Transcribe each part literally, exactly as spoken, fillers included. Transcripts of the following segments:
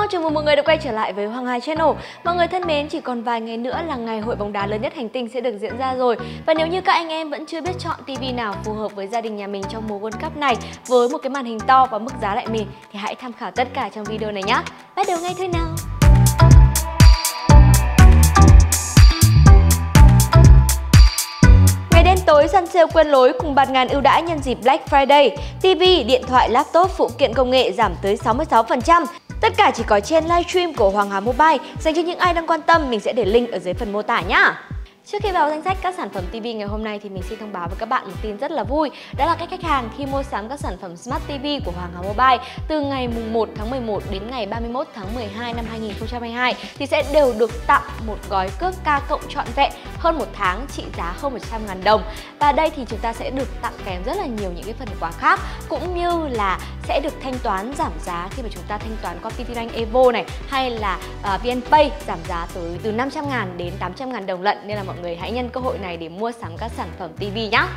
chào mừng mọi người đã quay trở lại với Hoàng Hà Channel. Mọi người thân mến, chỉ còn vài ngày nữa là ngày hội bóng đá lớn nhất hành tinh sẽ được diễn ra rồi. Và nếu như các anh em vẫn chưa biết chọn tivi nào phù hợp với gia đình nhà mình trong mùa World Cup này với một cái màn hình to và mức giá lại mềm thì hãy tham khảo tất cả trong video này nhé. Bắt đầu ngay thôi nào. Đêm tối săn sale quên lối cùng bạt ngàn ưu đãi nhân dịp Black Friday. tivi, điện thoại, laptop, phụ kiện công nghệ giảm tới sáu mươi sáu phần trăm. Tất cả chỉ có trên livestream của Hoàng Hà Mobile. Dành cho những ai đang quan tâm, mình sẽ để link ở dưới phần mô tả nhá. Trước khi vào danh sách các sản phẩm tivi ngày hôm nay thì mình xin thông báo với các bạn một tin rất là vui. Đó là các khách hàng khi mua sắm các sản phẩm Smart ti vi của Hoàng Hà Mobile từ ngày mùng một tháng mười một đến ngày ba mươi mốt tháng mười hai năm hai nghìn không trăm hai mươi hai thì sẽ đều được tặng một gói cước K cộng trọn vẹn hơn một tháng trị giá hơn một trăm ngàn đồng. Và đây thì chúng ta sẽ được tặng kèm rất là nhiều những cái phần quà khác, cũng như là sẽ được thanh toán giảm giá khi mà chúng ta thanh toán qua pê tê Bank Evo này, hay là uh, VNPay giảm giá tới từ năm trăm ngàn đến tám trăm ngàn đồng lận. Nên là mọi người hãy nhân cơ hội này để mua sắm các sản phẩm tivi nhé.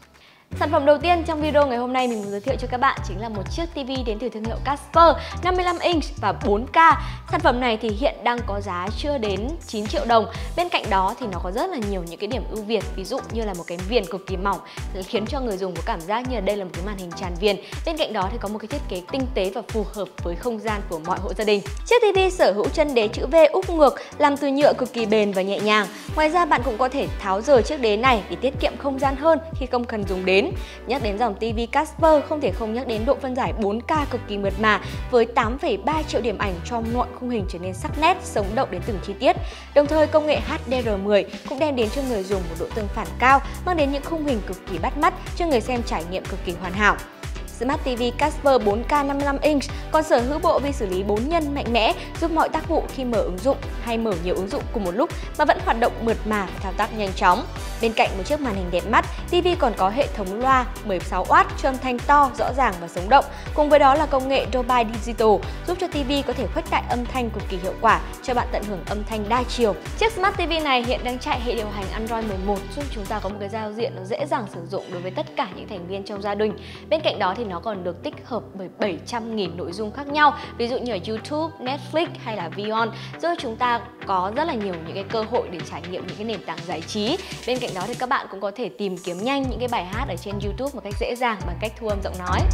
Sản phẩm đầu tiên trong video ngày hôm nay mình muốn giới thiệu cho các bạn chính là một chiếc tivi đến từ thương hiệu Casper năm mươi lăm inch và bốn K. Sản phẩm này thì hiện đang có giá chưa đến chín triệu đồng. Bên cạnh đó thì nó có rất là nhiều những cái điểm ưu việt, ví dụ như là một cái viền cực kỳ mỏng khiến cho người dùng có cảm giác như là đây là một cái màn hình tràn viền. Bên cạnh đó thì có một cái thiết kế tinh tế và phù hợp với không gian của mọi hộ gia đình. Chiếc tivi sở hữu chân đế chữ V úp ngược làm từ nhựa cực kỳ bền và nhẹ nhàng. Ngoài ra bạn cũng có thể tháo rời chiếc đế này để tiết kiệm không gian hơn khi không cần dùng đến. Nhắc đến dòng tivi Casper không thể không nhắc đến độ phân giải bốn K cực kỳ mượt mà với tám phẩy ba triệu điểm ảnh cho mọi khung hình trở nên sắc nét, sống động đến từng chi tiết. Đồng thời công nghệ H D R mười cũng đem đến cho người dùng một độ tương phản cao, mang đến những khung hình cực kỳ bắt mắt cho người xem trải nghiệm cực kỳ hoàn hảo. Smart ti vi Casper bốn K năm mươi lăm inch còn sở hữu bộ vi xử lý bốn nhân mạnh mẽ, giúp mọi tác vụ khi mở ứng dụng hay mở nhiều ứng dụng cùng một lúc mà vẫn hoạt động mượt mà và thao tác nhanh chóng. Bên cạnh một chiếc màn hình đẹp mắt, tivi còn có hệ thống loa mười sáu oát cho âm thanh to, rõ ràng và sống động. Cùng với đó là công nghệ Dolby Digital giúp cho tivi có thể khuếch đại âm thanh cực kỳ hiệu quả, cho bạn tận hưởng âm thanh đa chiều. Chiếc Smart ti vi này hiện đang chạy hệ điều hành Android mười một, giúp chúng ta có một cái giao diện nó dễ dàng sử dụng đối với tất cả những thành viên trong gia đình. Bên cạnh đó thì nó còn được tích hợp bởi bảy trăm nghìn nội dung khác nhau, ví dụ như ở YouTube, Netflix hay là Vion, giúp chúng ta có rất là nhiều những cái cơ hội để trải nghiệm những cái nền tảng giải trí. Bên cạnh đó thì các bạn cũng có thể tìm kiếm nhanh những cái bài hát ở trên YouTube một cách dễ dàng bằng cách thu âm giọng nói.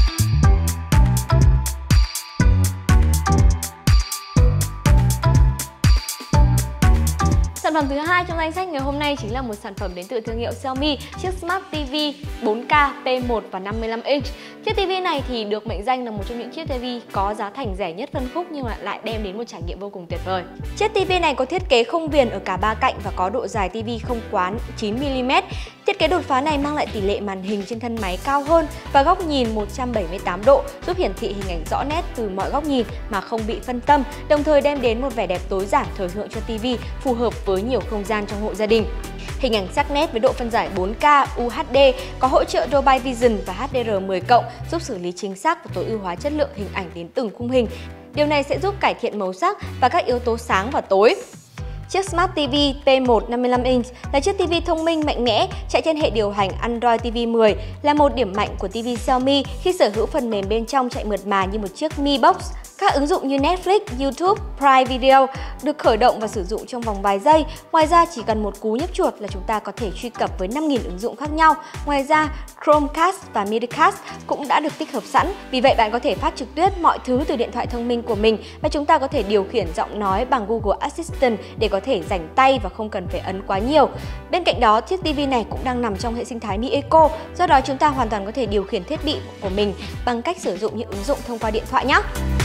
Sản phẩm thứ hai trong danh sách ngày hôm nay chính là một sản phẩm đến từ thương hiệu Xiaomi, chiếc Smart ti vi bốn K P một và năm mươi lăm inch. Chiếc tivi này thì được mệnh danh là một trong những chiếc tivi có giá thành rẻ nhất phân khúc nhưng mà lại đem đến một trải nghiệm vô cùng tuyệt vời. Chiếc tivi này có thiết kế không viền ở cả ba cạnh và có độ dài tivi không quá chín mi li mét. Thiết kế đột phá này mang lại tỷ lệ màn hình trên thân máy cao hơn và góc nhìn một trăm bảy mươi tám độ, giúp hiển thị hình ảnh rõ nét từ mọi góc nhìn mà không bị phân tâm, đồng thời đem đến một vẻ đẹp tối giản thời thượng cho tivi phù hợp với nhiều không gian trong hộ gia đình. Hình ảnh sắc nét với độ phân giải bốn K U H D, có hỗ trợ Dolby Vision và H D R mười cộng, giúp xử lý chính xác và tối ưu hóa chất lượng hình ảnh đến từng khung hình. Điều này sẽ giúp cải thiện màu sắc và các yếu tố sáng và tối. Chiếc Smart ti vi P một năm mươi lăm inch là chiếc tivi thông minh mạnh mẽ chạy trên hệ điều hành Android ti vi mười, là một điểm mạnh của tivi Xiaomi khi sở hữu phần mềm bên trong chạy mượt mà như một chiếc Mi Box. Các ứng dụng như Netflix, YouTube, Prime Video được khởi động và sử dụng trong vòng vài giây. Ngoài ra chỉ cần một cú nhấp chuột là chúng ta có thể truy cập với năm nghìn ứng dụng khác nhau. Ngoài ra, Chromecast và Midicast cũng đã được tích hợp sẵn. Vì vậy bạn có thể phát trực tiếp mọi thứ từ điện thoại thông minh của mình và chúng ta có thể điều khiển giọng nói bằng Google Assistant để có thể rảnh tay và không cần phải ấn quá nhiều. Bên cạnh đó, chiếc tivi này cũng đang nằm trong hệ sinh thái Mi Eco, do đó chúng ta hoàn toàn có thể điều khiển thiết bị của mình bằng cách sử dụng những ứng dụng thông qua điện thoại nhé.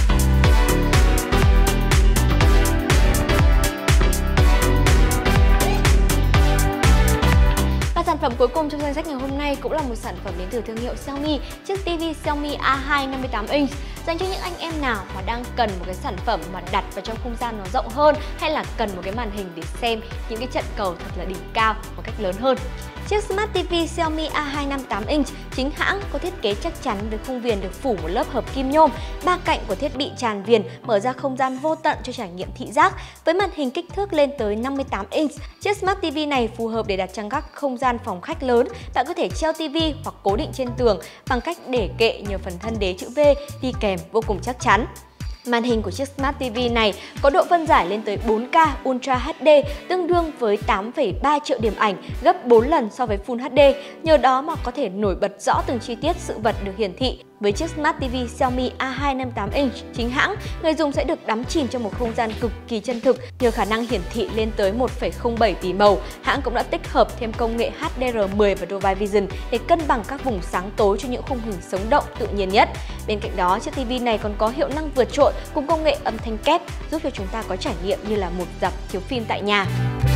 Sản phẩm cuối cùng trong danh sách ngày hôm nay cũng là một sản phẩm đến từ thương hiệu Xiaomi, chiếc tivi Xiaomi A hai năm mươi tám inch, dành cho những anh em nào mà đang cần một cái sản phẩm mà đặt vào trong không gian nó rộng hơn, hay là cần một cái màn hình để xem những cái trận cầu thật là đỉnh cao một cách lớn hơn. Chiếc Smart ti vi Xiaomi A hai năm mươi tám inch chính hãng có thiết kế chắc chắn với khung viền được phủ một lớp hợp kim nhôm, ba cạnh của thiết bị tràn viền mở ra không gian vô tận cho trải nghiệm thị giác. Với màn hình kích thước lên tới năm mươi tám inch, chiếc Smart ti vi này phù hợp để đặt trong các không gian phòng khách lớn. Bạn có thể treo tivi hoặc cố định trên tường bằng cách để kệ nhờ phần thân đế chữ V đi kèm vô cùng chắc chắn. Màn hình của chiếc Smart ti vi này có độ phân giải lên tới bốn K Ultra hát đê, tương đương với tám phẩy ba triệu điểm ảnh, gấp bốn lần so với Full hát đê. Nhờ đó mà có thể nổi bật rõ từng chi tiết sự vật được hiển thị. Với chiếc Smart ti vi Xiaomi A hai năm tám inch chính hãng, người dùng sẽ được đắm chìm trong một không gian cực kỳ chân thực nhờ khả năng hiển thị lên tới một phẩy không bảy tỷ màu. Hãng cũng đã tích hợp thêm công nghệ H D R mười và Dolby Vision để cân bằng các vùng sáng tối cho những khung hình sống động tự nhiên nhất. Bên cạnh đó, chiếc ti vi này còn có hiệu năng vượt trội cùng công nghệ âm thanh kép, giúp cho chúng ta có trải nghiệm như là một rạp chiếu phim tại nhà.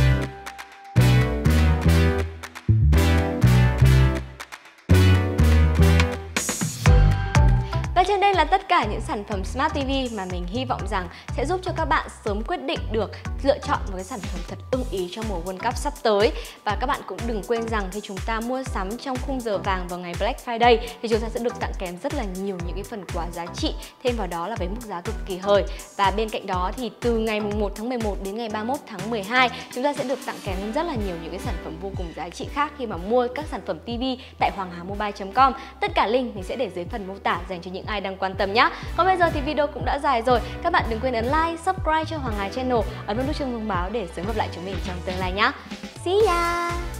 Và trên đây là tất cả những sản phẩm Smart ti vi mà mình hy vọng rằng sẽ giúp cho các bạn sớm quyết định được lựa chọn một cái sản phẩm thật ưng ý trong mùa World Cup sắp tới. Và các bạn cũng đừng quên rằng khi chúng ta mua sắm trong khung giờ vàng vào ngày Black Friday thì chúng ta sẽ được tặng kèm rất là nhiều những cái phần quà giá trị, thêm vào đó là với mức giá cực kỳ hời. Và bên cạnh đó thì từ ngày mùng một tháng mười một đến ngày ba mươi mốt tháng mười hai chúng ta sẽ được tặng kèm rất là nhiều những cái sản phẩm vô cùng giá trị khác khi mà mua các sản phẩm ti vi tại hoàng hà mobile chấm com. Tất cả link mình sẽ để dưới phần mô tả dành cho những ai đang quan tâm nhé. Còn bây giờ thì video cũng đã dài rồi. Các bạn đừng quên ấn like, subscribe cho Hoàng Hà Channel, ấn vào nút chuông thông báo để sớm gặp lại chúng mình trong tương lai nhé. See ya!